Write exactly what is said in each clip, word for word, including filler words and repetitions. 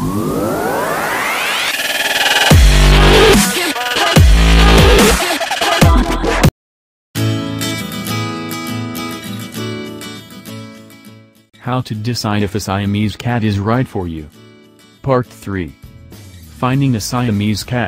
How to decide if a Siamese cat is right for you. Part three. Finding a Siamese cat.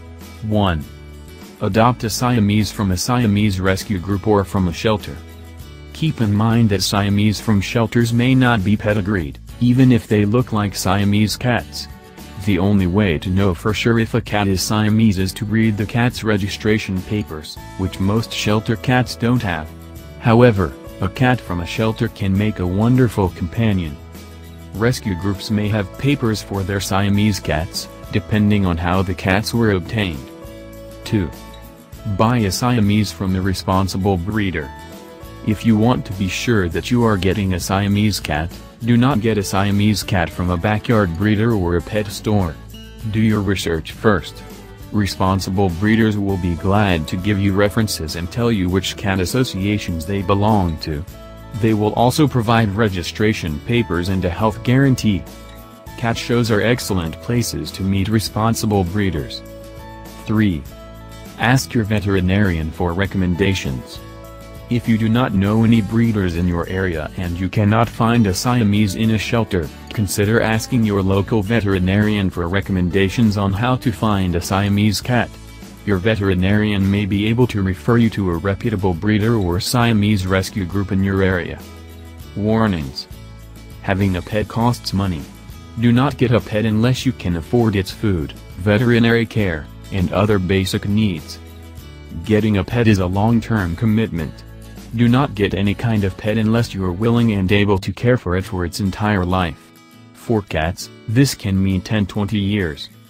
one. Adopt a Siamese from a Siamese rescue group or from a shelter. Keep in mind that Siamese from shelters may not be pedigreed, even if they look like Siamese cats. The only way to know for sure if a cat is Siamese is to read the cat's registration papers, which most shelter cats don't have. However, a cat from a shelter can make a wonderful companion. Rescue groups may have papers for their Siamese cats, depending on how the cats were obtained. two. Buy a Siamese from a responsible breeder. If you want to be sure that you are getting a Siamese cat, do not get a Siamese cat from a backyard breeder or a pet store. Do your research first. Responsible breeders will be glad to give you references and tell you which cat associations they belong to. They will also provide registration papers and a health guarantee. Cat shows are excellent places to meet responsible breeders. three. Ask your veterinarian for recommendations. If you do not know any breeders in your area and you cannot find a Siamese in a shelter, consider asking your local veterinarian for recommendations on how to find a Siamese cat. Your veterinarian may be able to refer you to a reputable breeder or Siamese rescue group in your area. Warnings. Having a pet costs money. Do not get a pet unless you can afford its food, veterinary care, and other basic needs. Getting a pet is a long-term commitment. Do not get any kind of pet unless you are willing and able to care for it for its entire life. For cats, this can mean ten to twenty years.